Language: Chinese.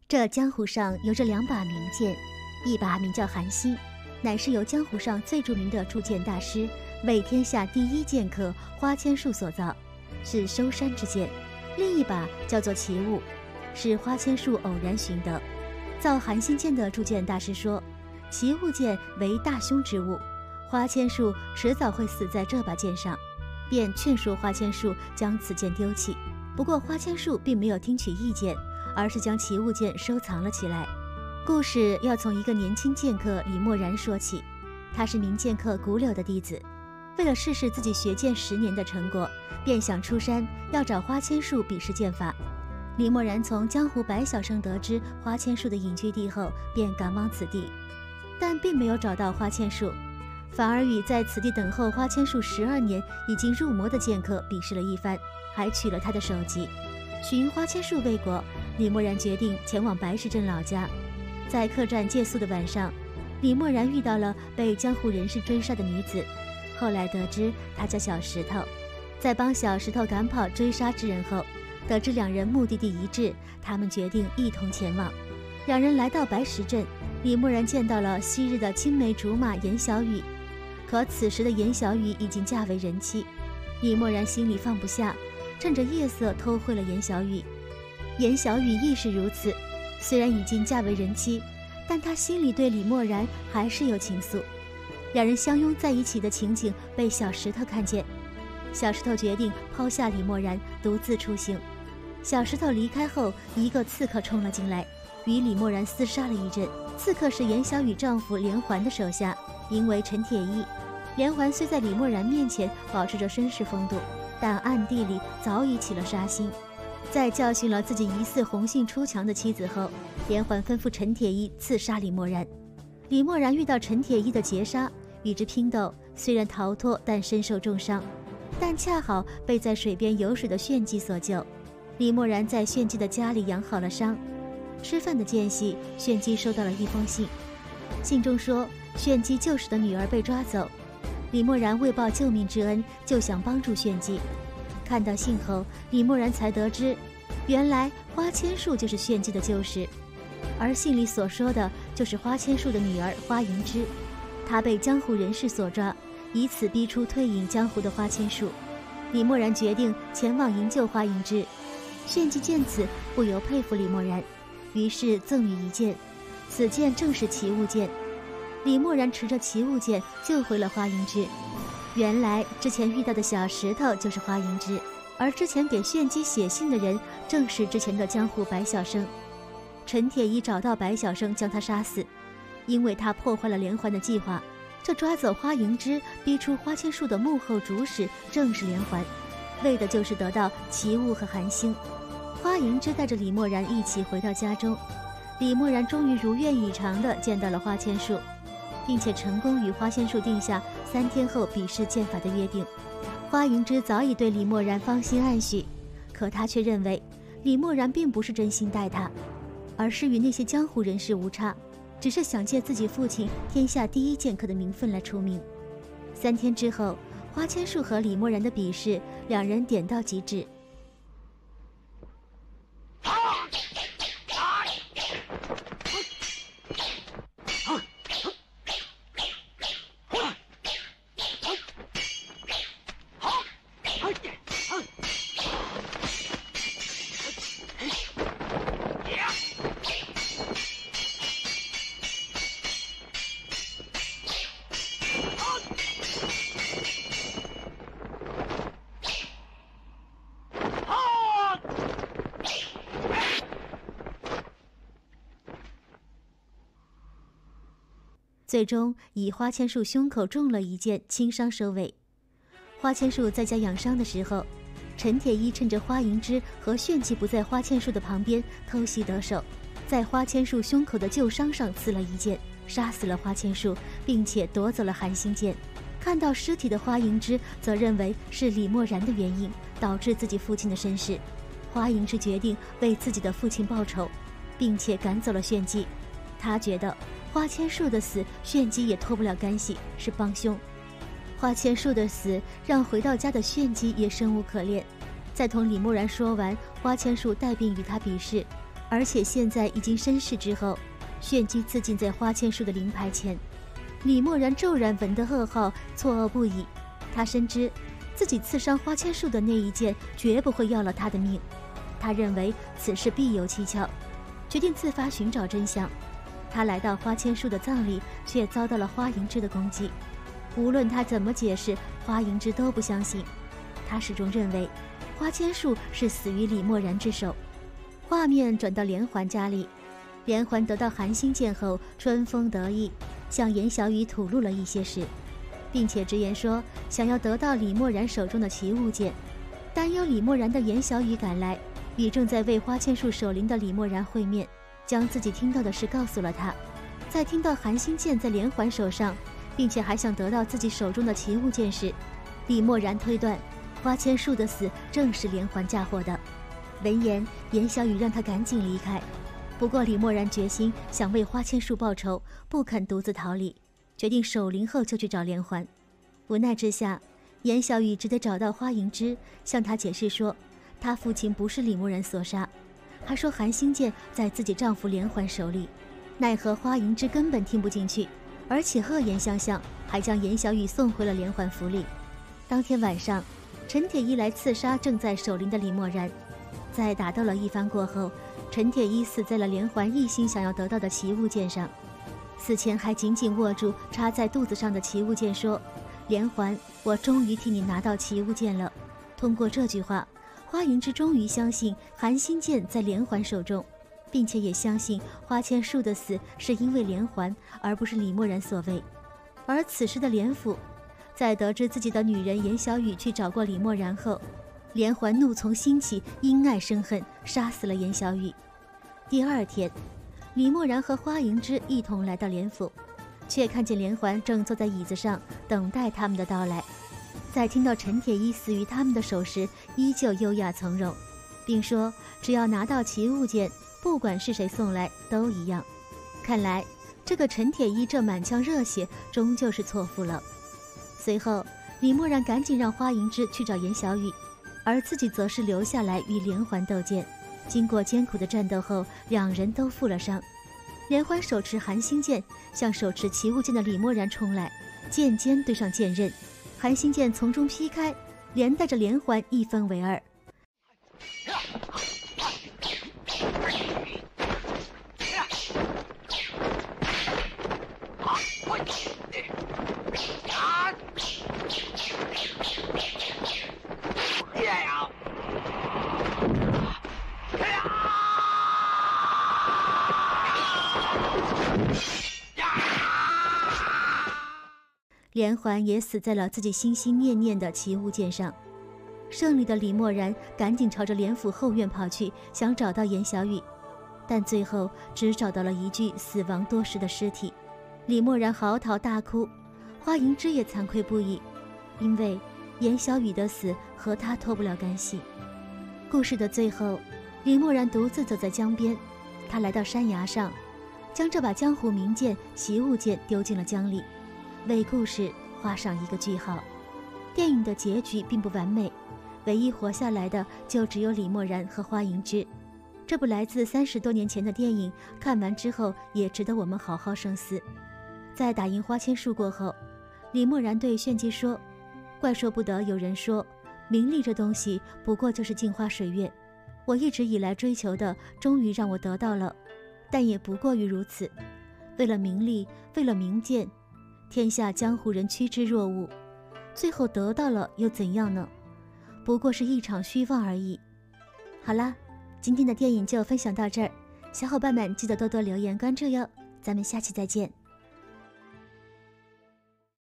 这江湖上有着2把名剑，一把名叫韩信，乃是由江湖上最著名的铸剑大师为天下第一剑客花千树所造，是收山之剑；另一把叫做奇物，是花千树偶然寻得。造韩信剑的铸剑大师说，奇物剑为大凶之物，花千树迟早会死在这把剑上，便劝说花千树将此剑丢弃。不过花千树并没有听取意见，而是将奇物剑收藏了起来。故事要从一个年轻剑客李默然说起，他是名剑客古柳的弟子，为了试试自己学剑10年的成果，便想出山要找花千树比试剑法。李默然从江湖百晓生得知花千树的隐居地后，便赶往此地，但并没有找到花千树，反而与在此地等候花千树12年已经入魔的剑客比试了一番，还取了他的首级。寻花千树未果，李默然决定前往白石镇老家。在客栈借宿的晚上，李默然遇到了被江湖人士追杀的女子，后来得知她叫小石头。在帮小石头赶跑追杀之人后，得知2人目的地一致，他们决定一同前往。2人来到白石镇，李默然见到了昔日的青梅竹马严小雨，可此时的严小雨已经嫁为人妻，李默然心里放不下，趁着夜色偷窥了严小雨。严小雨亦是如此，虽然已经嫁为人妻，但她心里对李默然还是有情愫。2人相拥在一起的情景被小石头看见，小石头决定抛下李默然，独自出行。小石头离开后，一个刺客冲了进来，与李默然厮杀了一阵。刺客是严小雨丈夫连环的手下，名为陈铁一。连环虽在李默然面前保持着绅士风度，但暗地里早已起了杀心。在教训了自己疑似红杏出墙的妻子后，连环吩咐陈铁一刺杀李默然。李默然遇到陈铁一的劫杀，与之拼斗，虽然逃脱，但身受重伤，但恰好被在水边游水的炫姬所救。李默然在炫姬的家里养好了伤，吃饭的间隙，炫姬收到了一封信，信中说炫姬救使的女儿被抓走，李默然为报救命之恩，就想帮助炫姬。看到信后，李默然才得知，原来花千树就是炫姬的救使，而信里所说的就是花千树的女儿花银枝。她被江湖人士所抓，以此逼出退隐江湖的花千树。李默然决定前往营救花银枝。炫姬见此，不由佩服李默然，于是赠予一剑，此剑正是奇物剑。李默然持着奇物剑救回了花银枝。原来之前遇到的小石头就是花银枝，而之前给炫姬写信的人正是之前的江湖白晓生。陈铁一找到白晓生，将他杀死，因为他破坏了连环的计划。这抓走花银枝，逼出花千树的幕后主使正是连环，为的就是得到奇物和韩星。花银枝带着李默然一起回到家中，李默然终于如愿以偿地见到了花千树，并且成功与花千树定下3天后比试剑法的约定。花银枝早已对李默然芳心暗许，可他却认为李默然并不是真心待他，而是与那些江湖人士无差，只是想借自己父亲天下第一剑客的名分来出名。3天之后，花千树和李默然的比试，2人点到即止。最终以花千树胸口中了一箭，轻伤收尾。花千树在家养伤的时候，陈铁一趁着花银枝和炫姬不在花千树的旁边偷袭得手，在花千树胸口的旧伤上刺了一箭，杀死了花千树，并且夺走了韩星剑。看到尸体的花银枝则认为是李默然的原因导致自己父亲的身世。花银枝决定为自己的父亲报仇，并且赶走了炫姬。他觉得花千树的死，炫姬也脱不了干系，是帮凶。花千树的死让回到家的炫姬也生无可恋。在同李默然说完花千树带病与他比试， 而且现在已经申誓之后，炫技自尽在花千树的灵牌前。李默然骤然闻得噩耗，错愕不已。他深知自己刺伤花千树的那一剑绝不会要了他的命，他认为此事必有蹊跷，决定自发寻找真相。他来到花千树的葬礼，却遭到了花银之的攻击。无论他怎么解释，花银之都不相信。他始终认为花千树是死于李默然之手。画面转到连环家里，连环得到韩星剑后春风得意，向严小雨吐露了一些事，并且直言说想要得到李默然手中的奇物剑。担忧李默然的严小雨赶来，与正在为花千树守灵的李默然会面，将自己听到的事告诉了他。在听到韩星剑在连环手上，并且还想得到自己手中的奇物剑时，李默然推断花千树的死正是连环嫁祸的。闻言，严小雨让他赶紧离开。不过李默然决心想为花千树报仇，不肯独自逃离，决定守灵后就去找连环。无奈之下，严小雨只得找到花银之，向他解释说他父亲不是李默然所杀，还说韩星剑在自己丈夫连环手里。奈何花银之根本听不进去，而且恶言相向，还将严小雨送回了连环府里。当天晚上，陈铁一来刺杀正在守灵的李默然。在打斗了一番过后，陈铁一死在了连环一心想要得到的奇物剑上。死前还紧紧握住插在肚子上的奇物剑，说：连环，我终于替你拿到奇物剑了。通过这句话，花银之终于相信韩星剑在连环手中，并且也相信花千树的死是因为连环，而不是李默然所为。而此时的连府，在得知自己的女人严小雨去找过李默然后，连环怒从心起，因爱生恨，杀死了严小雨。第二天，李默然和花银之一同来到连府，却看见连环正坐在椅子上等待他们的到来。在听到陈铁一死于他们的手时，依旧优雅从容，并说只要拿到奇物剑，不管是谁送来都一样。看来这个陈铁一这满腔热血终究是错付了。随后李默然赶紧让花银之去找严小雨，而自己则是留下来与连环斗剑。经过艰苦的战斗后，两人都负了伤。连环手持韩星剑向手持奇物剑的李默然冲来，剑尖对上剑刃，韩星剑从中劈开，连带着连环一分为二。连环也死在了自己心心念念的奇物剑上。胜利的李默然赶紧朝着连府后院跑去，想找到严小雨，但最后只找到了一具死亡多时的尸体。李默然嚎啕大哭，花银之也惭愧不已，因为严小雨的死和他脱不了干系。故事的最后，李默然独自走在江边，他来到山崖上，将这把江湖名剑奇物剑丢进了江里，为故事画上一个句号。电影的结局并不完美，唯一活下来的就只有李默然和花银之。这部来自30多年前的电影，看完之后也值得我们好好深思。在打赢花千树过后，李默然对炫技说：怪说不得有人说，名利这东西不过就是镜花水月，我一直以来追求的终于让我得到了，但也不过于如此。为了名利，为了名剑，天下江湖人趋之若鹜，最后得到了又怎样呢？不过是一场虚妄而已。好啦，今天的电影就分享到这儿，小伙伴们记得多多留言关注哟，咱们下期再见。